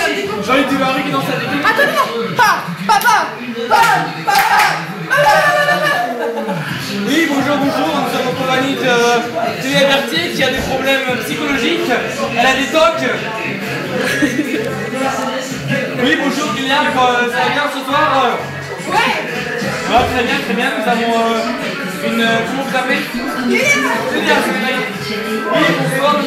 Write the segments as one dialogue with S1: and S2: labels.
S1: Jean-Luc Delarue qui danse sa déco.
S2: Attends, papa.
S1: Oui, bonjour, nous sommes en compagnie de Clélia Berthier qui a des problèmes psychologiques. Elle a des tocs. Oui, bonjour Clélia, ça va bien ce soir? Ouais. Très bien, nous avons une... Comment vous appelez? Clélia. Oui, bonsoir,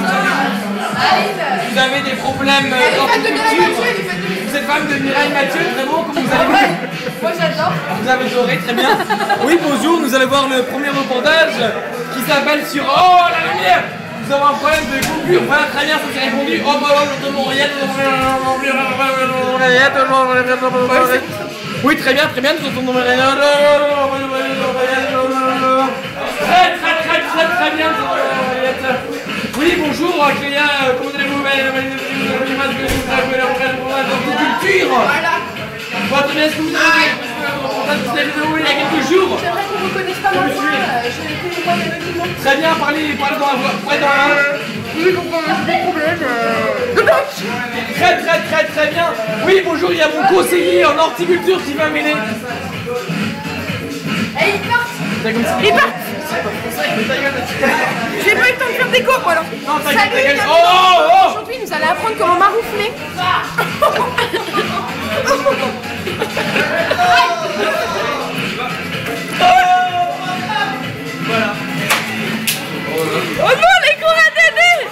S1: vous avez des problèmes d'orthoculture. Vous êtes femme de Mireille Mathieu, très bon, comment vous allez?
S2: Moi j'adore.
S1: Vous avez adoré, très bien. Oui, bonjour, nous allons voir le premier reportage qui s'appelle sur... Oh, la lumière! Nous avons un problème de coupure, voilà, très bien, ça s'est répondu. Oh, bah, je demande rien, oui, très bien, nous entendons rien. Très bien. Oui, bonjour, Clélia, comment allez-vous? L'horticulture. Très bien, est-ce que vous avez il y a quelques jours?
S2: J'aimerais qu'on ne reconnaisse pas ma voix, je l'ai fait moi méthodiquement.
S1: Très bien, parlez dans la voix. Ouais, dans la...
S2: Oui, pourquoi j'ai des problèmes
S1: Très bien. Oui, bonjour, il y a mon conseiller en horticulture qui va m'aider.
S2: Et ils partent. J'ai pas eu le temps de faire des cours, moi alors.
S1: Non,
S2: salut,
S1: ta gueule. Oh.
S2: Aujourd'hui, nous allons apprendre comment maroufler.
S1: Voilà.
S2: Oh non, les cours à Dédé.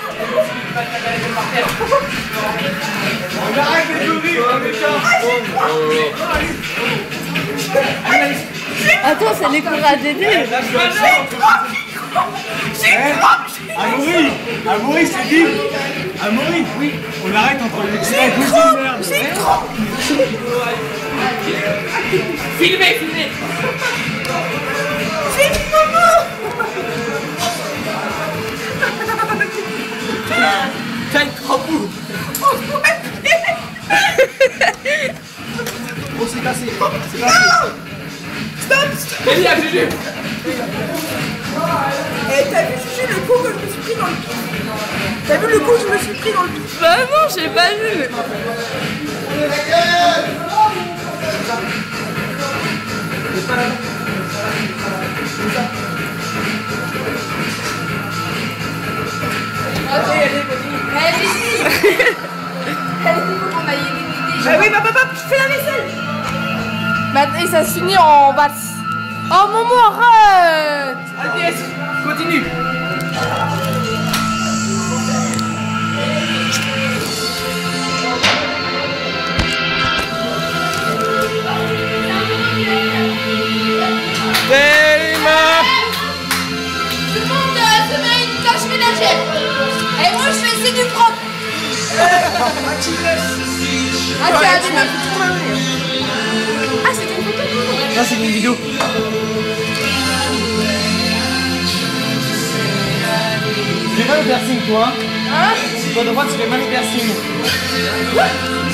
S1: Arrête de courir,
S3: Attends, c'est les cours à Dédé.
S4: Amaury, c'est dit. Amaury, oui. On arrête entre les merde.
S2: C'est trop.
S1: Filmez.
S2: C'est trop.
S1: Quel crapaud.
S4: Oh, c'est cassé.
S2: Stop.
S1: Clélia, Juju.
S2: Eh, t'as vu, Juju, le coup que je me suis pris dans le pif? T'as vu le coup que je me suis pris dans le pif?
S3: Bah non, j'ai pas vu. Mais...
S2: Allez, faut qu'on aille aider. Bah oui, papa, fais la vaisselle.
S3: Maintenant, et ça se finit en basse. Oh, maman, arrête.
S1: Allez, continue.
S2: Tout le monde se met une tâche ménagère. Et moi, je fais c'est du propre. Ah, tu m'as fait trop mal. Ah, c'était une photo?
S1: Non, c'est une vidéo. Tu fais mal au piercing, toi?
S2: Hein?
S1: Toi, droite, tu fais mal au piercing.